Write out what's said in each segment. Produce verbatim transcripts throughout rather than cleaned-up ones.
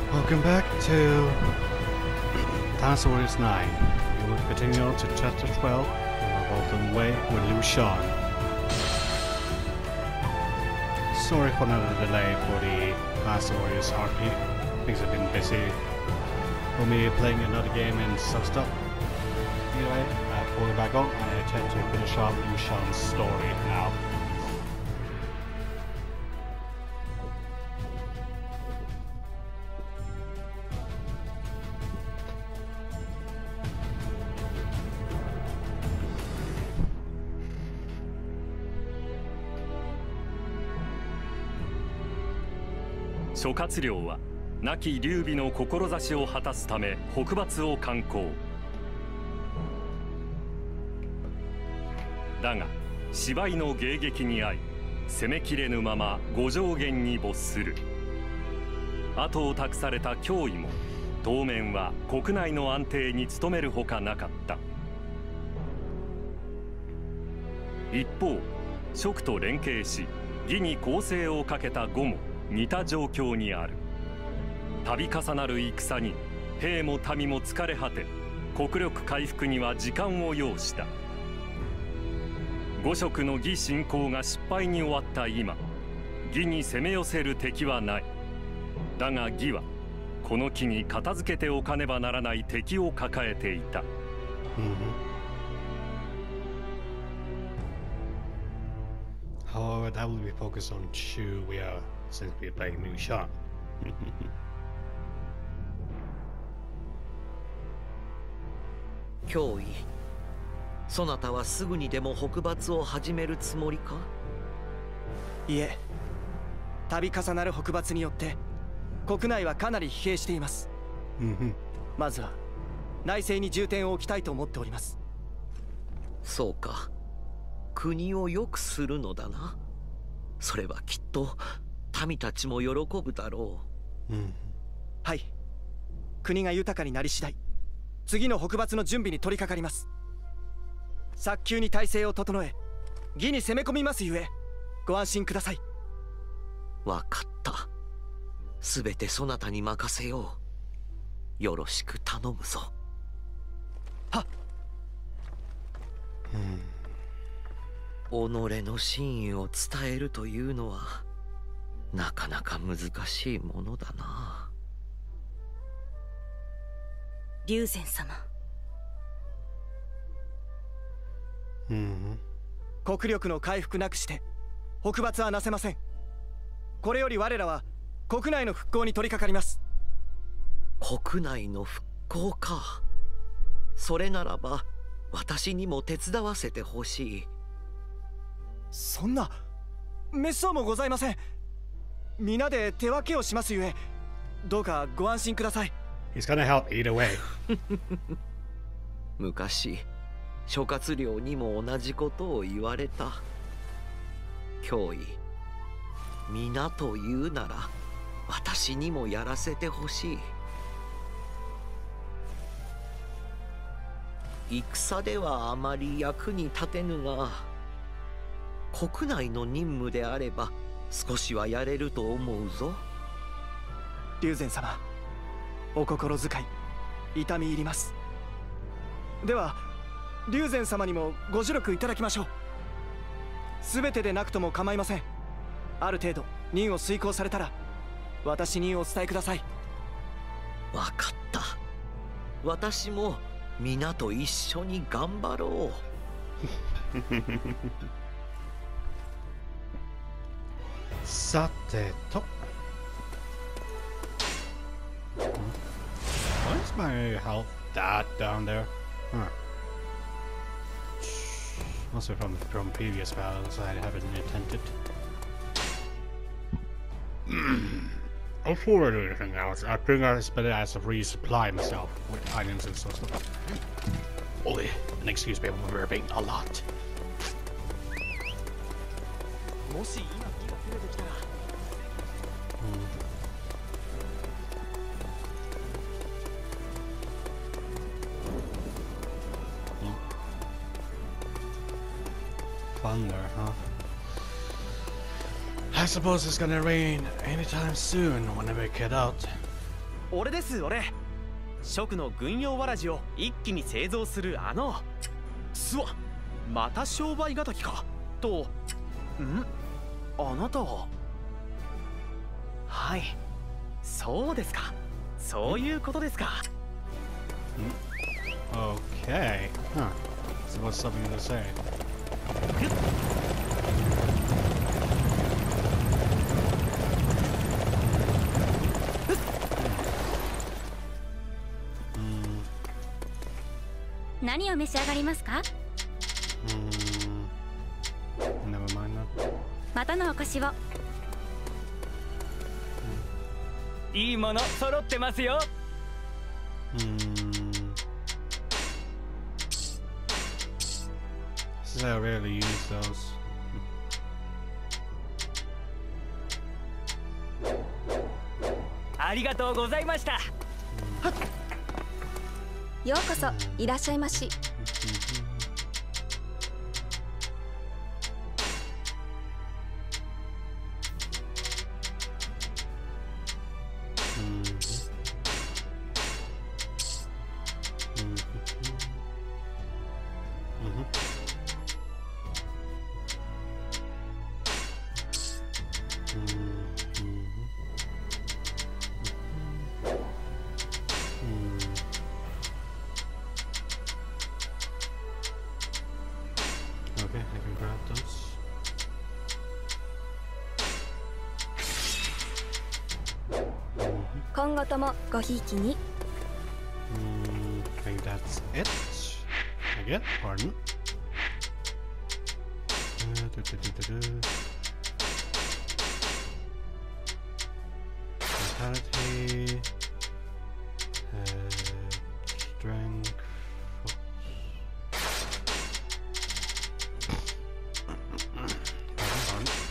Welcome back to Dinosaur Warriors nine. We will continue on to chapter twelve, Revolt on the Way with Liu Shan. Sorry for another delay for the Dinosaur Warriors R P. Things have been busy for me playing another game and some stuff. Anyway, uh, pulling back on, I intend to finish off Liu Shan's story now. 諸葛亮は亡き劉備の志を果たすため北伐を敢行。だが芝居の迎撃に遭い攻めきれぬまま五条原に没する。後を託された脅威も当面は国内の安定に努めるほかなかった。一方蜀と連携し義に攻勢をかけた呉も似た状況にある。度重なる戦に兵も民も疲れ果て、国力回復には時間を要した。五色の義侵攻が失敗に終わった今、義に攻め寄せる敵はない。だが義はこの機に片付けておかねばならない敵を抱えていた。 However, that will be focused on Shu, we are, since we are playing Liu Shan. 脅威、そなたはすぐにでも北伐を始めるつもりか？ いえ、度重なる北伐によって国内はかなり疲弊しています。まずは内政に重点を置きたいと思っております。 そうか、国を良くするのだな。それはきっと民たちも喜ぶだろう。 はい、国が豊かになり次第次の北伐の準備に取り掛かります。早急に体制を整え義に攻め込みますゆえご安心ください。 わかった。すべてそなたに任せよう。よろしく頼むぞ。 はっ。 己の真意を伝えるというのはなかなか難しいものだな。 龍禅様。 国力の回復なくして北伐はなせません。これより我らは国内の復興に取り掛かります。 国内の復興か。それならば私にも手伝わせてほしい。 そんな滅相もございません。皆で手分けをしますゆえどうかご安心ください。 He's gonna help either way. 昔諸葛亮にも同じことを言われた。脅威、皆と言うなら私にもやらせてほしい。戦ではあまり役に立てぬが国内の任務であれば少しはやれると思うぞ。 龍禅様、お心遣い痛み入ります。では龍禅様にもご助力いただきましょう。全てでなくとも構いません。ある程度任を遂行されたら私にお伝えください。 わかった。私も皆と一緒に頑張ろう。 さてと。Why is my health that down there? Huh. Also from from previous battles I haven't attempted. Before I do anything else, I think it's better as a resupply myself with items and stuff. Holy, and excuse me, I'm burping a lot. もし今火が切れてきたら。 Thunder, huh? I suppose it's gonna rain anytime soon when I get out. 俺です俺。蜀の軍用わらじを一気に製造するあの。すわ、また商売敵かと。ん、あなたは。はい、そうですか、そういうことですか。 Okay. Huh. So what's something to say? Hmm. 何を召し上がりますか？ Hmm. Never mind that. またのお越しを。 いいもの揃ってますよ。 Hmm. Since I rarely use those. ありがとうございました。 ようこそいらっしゃいまし。 Okay, I can grab those. Mm-hmm. 今後ともごひいきに。 Mm, I think that's it. Again, pardon. Uh, do, do, do, do, do. Vitality. Uh, strength. Pardon, pardon.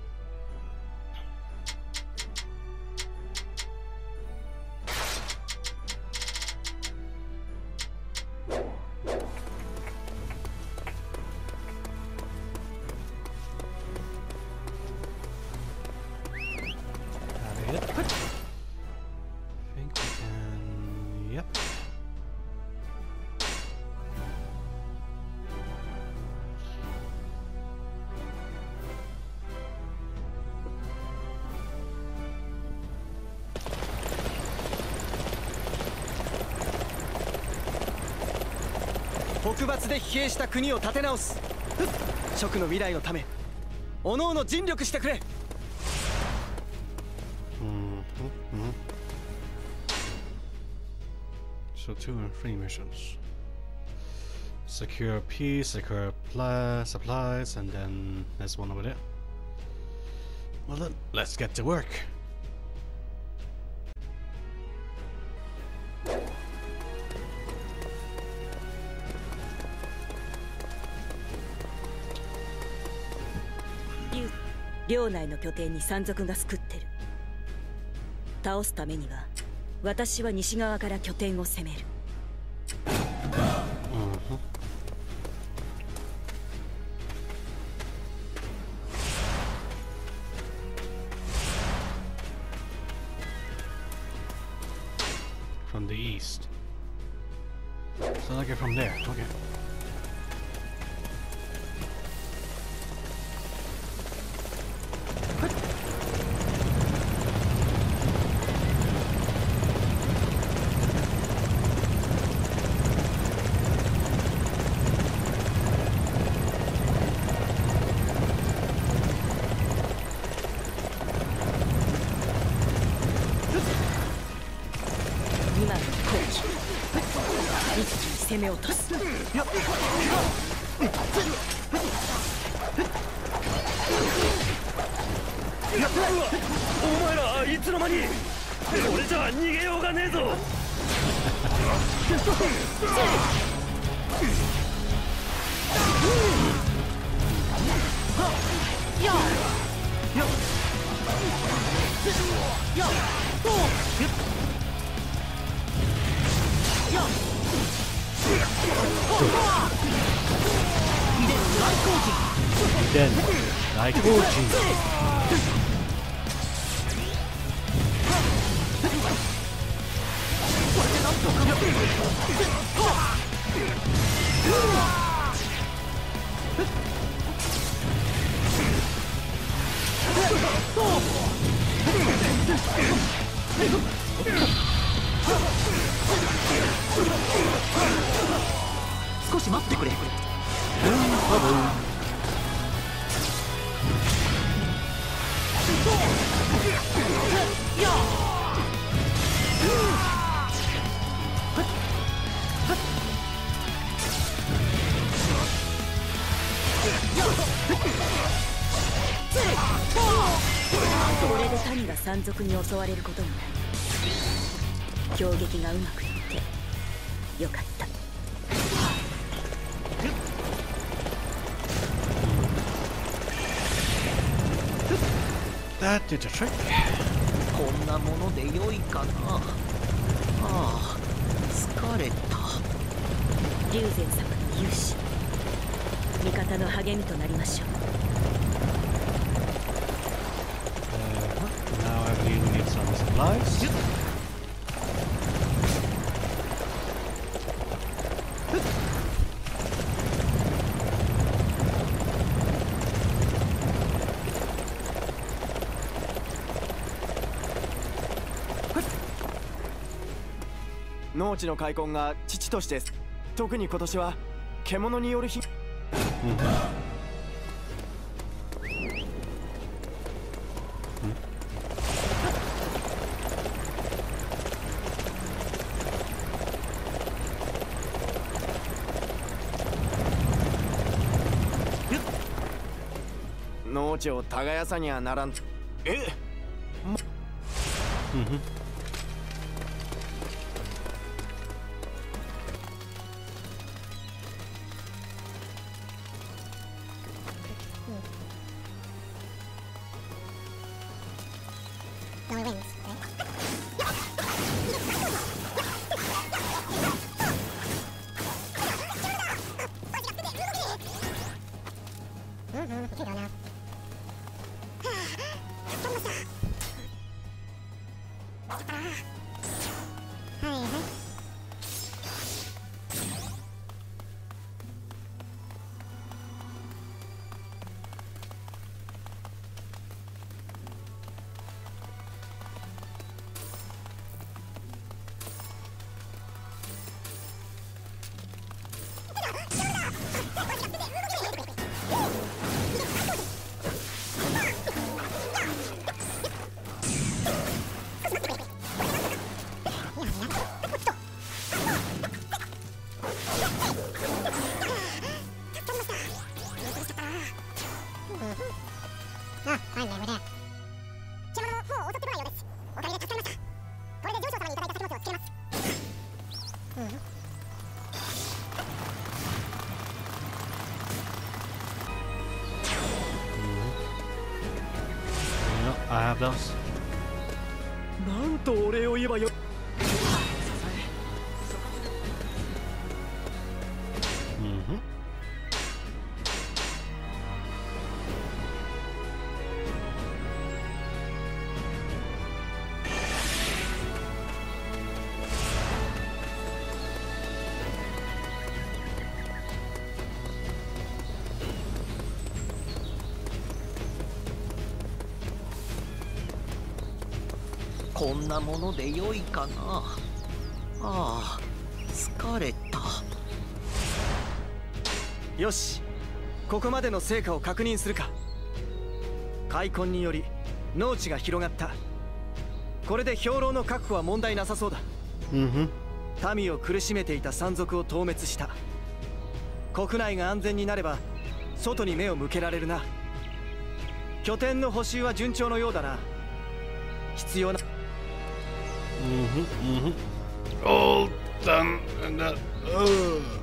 That it. I think we can. Yep. Huh? 北伐で疲弊した国を立て直す。蜀の未来のため、おのおの尽力してくれ。 Mm-hmm. Mm-hmm. So two and three missions. Secure peace, secure pli- supplies, and then there's one over there. Well then, let's get to work. You 領内の拠点に山賊が救ってる。倒すためには私は西側から拠点を攻める。 Mm-hmm. From the east. So I get from there. Okay. 攻め落とす。 お前らいつの間に。これじゃ逃げようがねえぞ。 Then, like Oji. 少し待ってくれ。 これで民が山賊に襲われることもない。攻撃がうまくいってよかった。 That did a trick. こんなもので良いかな。ああ、疲れた。 龍禅様の勇姿、味方の励みとなりましょう。 Uh, now I believe we need some supplies. 農地の開墾が父として特に今年は獣による被害。農地を耕さにはならん。えっ、 I have those. なんとお礼を言えばよ。 こんなもので良いかな。ああ、疲れた。 よし、ここまでの成果を確認するか。開墾により農地が広がった。これで兵糧の確保は問題なさそうだ。民を苦しめていた山賊を討滅した。国内が安全になれば外に目を向けられるな。拠点の補修は順調のようだな。必要な All done and that. Uh.